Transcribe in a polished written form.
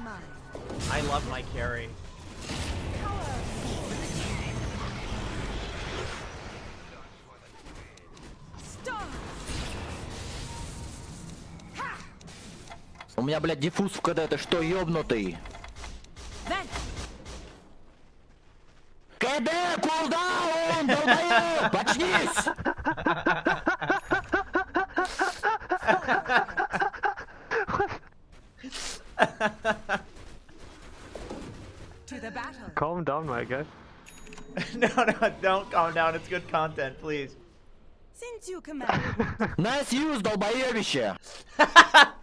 I love my carry. У меня, блядь, диффуз в КД, ты что, ёбнутый? КД, кулдаун, долбоёб, очнись! Calm down, my guy. No, don't calm down. It's good content, please. Since you command. Nice use, долбоёбище!